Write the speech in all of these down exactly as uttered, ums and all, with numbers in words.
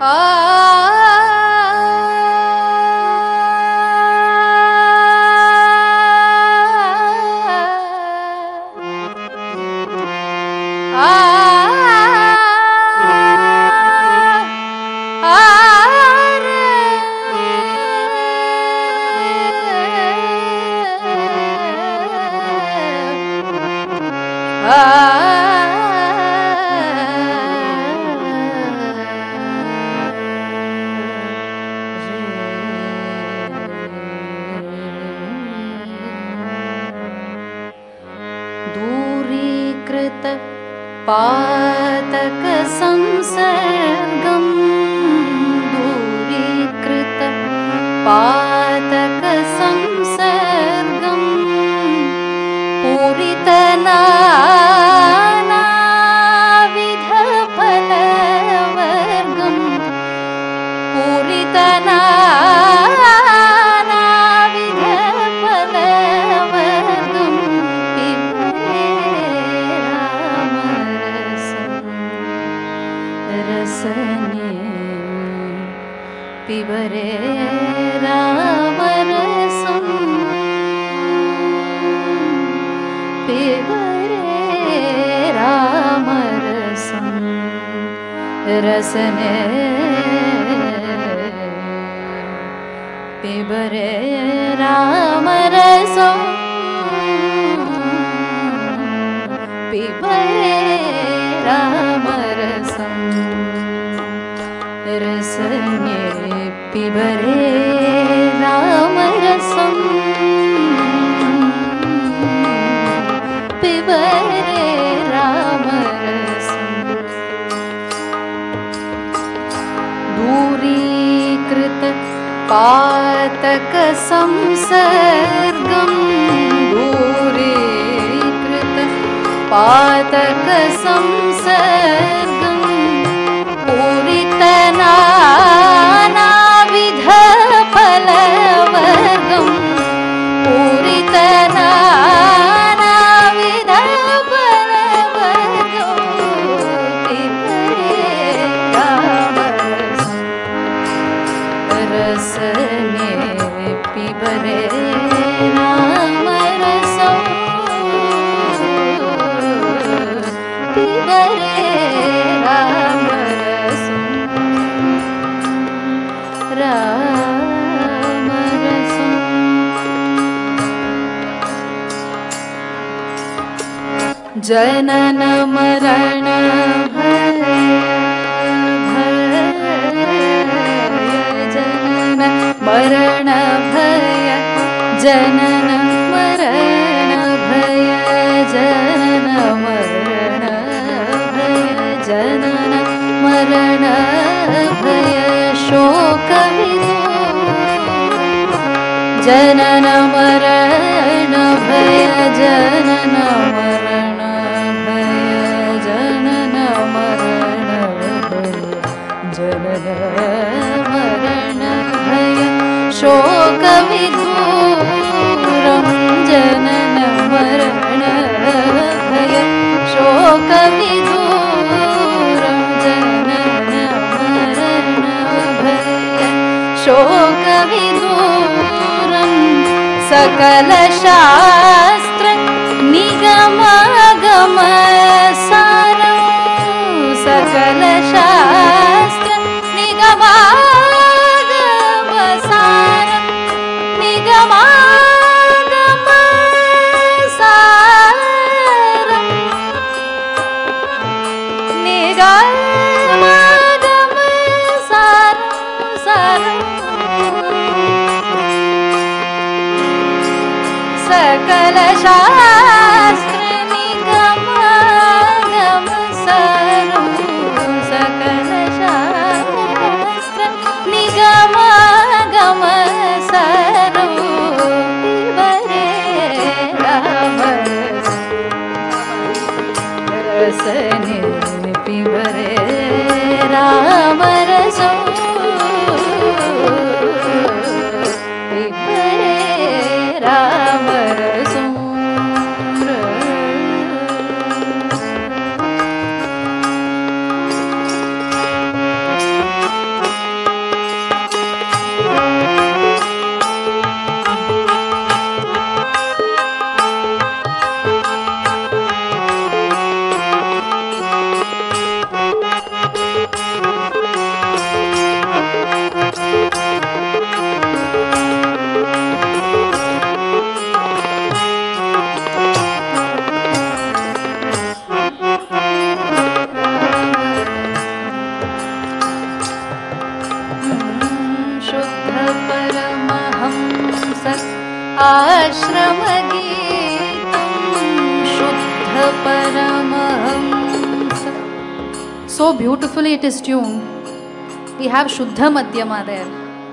दूरीकृत पातक संसर्गं दूरीकृत पातक संसर्गं पूरितनानाविध फलवर्गं पूरितनानाविध फलवर्गं पिबरे रामरसं रसने पिबरे रामरसं पिबरे रामरसं रसने पिबरे रामरसं पिबरे रामरसं रसने पिबरे रामरसं पिबरे रामरसं दूरीकृत पातक संसर्गं दूरीकृत पातक संसर्गं पूरितनानाविध फलवर्गं पूरितनानाविध फलवर्गं पिबरे रामरसं रसने पिबरे रामरसं पिबरे रामरसं रामरसं जनन मरण भय जनन मरण भय जनन मरण भय जनन मरण भय जनन मरण भय शोक जनन मरण भय जनन मरण भय जनन मरण भय जनन मरण भय शोक विदूरं जनन मरण भय शोक विदूरं जनन मरण भय शोक विदूरं सकल शास्त्र निगमागम सारं सकल शास्त्र निगमागम सारं निगमागम सारं निगमागम सारं सारं सकल शास्त्र निगमागम सारं सकल शास्त्र निगमागम सारं पिबरे रामरसं रसने पिबरे रामरसं पिबरे रामरसं Paramahamsa. So beautifully it is tuned. We have Shuddha Madhyama there.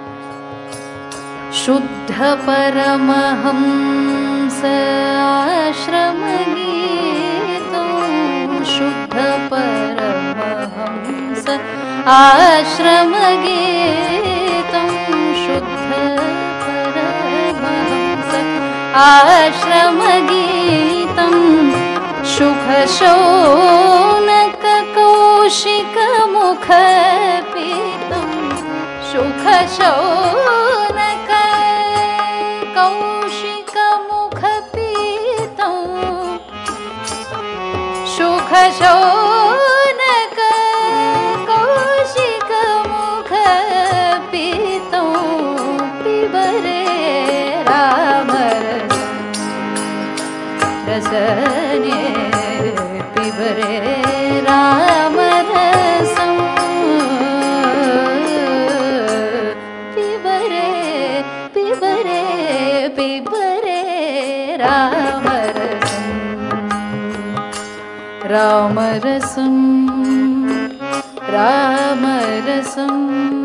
Shuddha Paramahamsa Ashrama Geetam. Shuddha Paramahamsa Ashrama Geetam. Shuddha Paramahamsa Ashrama Geetam. Shukha Shaunaka Kaushika Mukha Pitam. Shukha Shaunaka Kaushika Mukha Pitam. Shukha Shaunaka Kaushika Mukha Pitam. Pibare Ramarasam Rasane Pibare Ramarasam. Pibare Pibare Pibare Ramarasam. Ramarasam Ramarasam